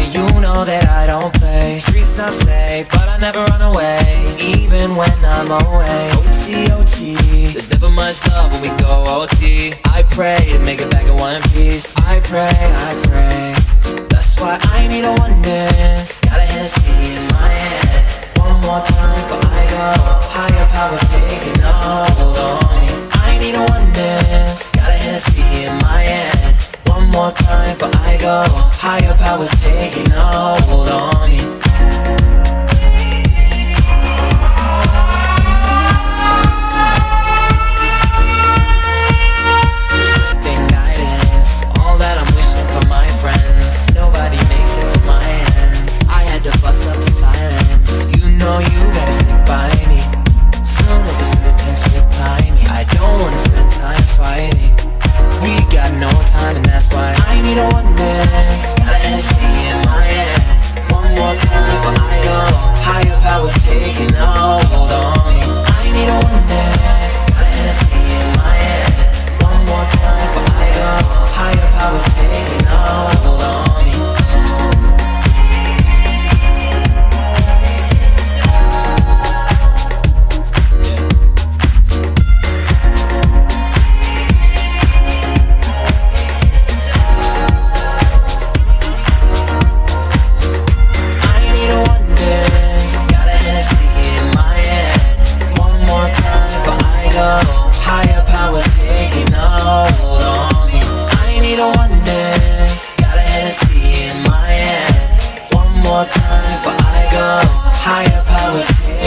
you know that I don't play. Streets not safe, but I never run away, even when I'm away. OT, OT, there's never much love when we go OT. I pray to make it back in one piece. I pray, that's why I need a one dance. Got a Hennessy in my hand. One more time before I go. Higher powers taking a hold on me. I need a one dance. Got a Hennessy in my hand. One more time before I go. Higher powers taking a hold on me. Time, but I go higher powers.